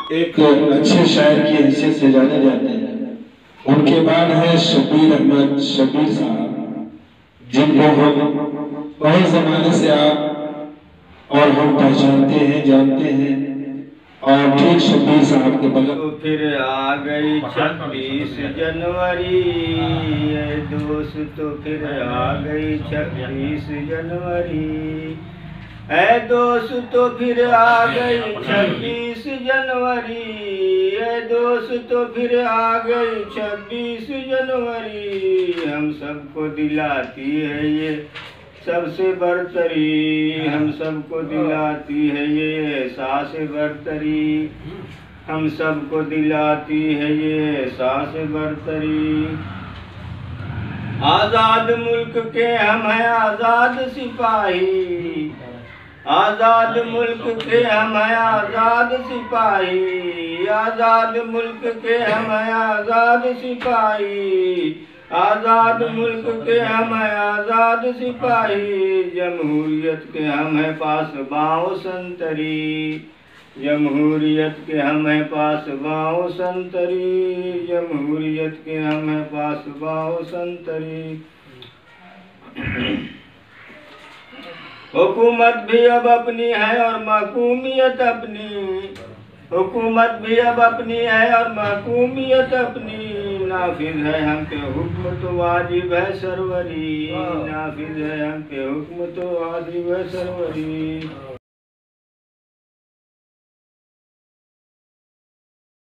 एक अच्छे शायर की हैसियत से जाने जाते हैं। उनके बाद है शबीर अहमद शबीर साहब, जिनको हम बहुत जमाने से आप और हम पहचानते हैं, जानते हैं। और ठीक शबीर साहब के बगल तो फिर आ गई 26 जनवरी, ये दोस्त तो फिर आ गई 26 जनवरी, ऐ दोस्त तो फिर आ गई 26 जनवरी, ऐ दोस्त तो फिर आ गई 26 जनवरी। हम सबको दिलाती है ये सबसे बरतरी, हम सबको दिलाती है ये एहसास बरतरी, हम सबको दिलाती है ये एहसास बरतरी। आज़ाद मुल्क के हम हैं आज़ाद सिपाही, आज़ाद मुल्क के हम हैं आज़ाद सिपाही, आज़ाद मुल्क के हम हैं आज़ाद सिपाही, आज़ाद मुल्क के हम हैं आज़ाद सिपाही। जमहूरियत के हम हैं पासबाओ संतरी, जमहूरियत के हम हैं पासबाओ संतरी, जमहूरियत के हम हैं पासबाओ संतरी। हुकूमत भी अब अपनी है और महकूमियत अपनी, हुकूमत भी अब अपनी है और महकूमियत अपनी। नाफिज है हम पे हुक्म तो वाजिब है सरवरी, नाफिज है हम पे हुक्म तो वाजिब है सरवरी।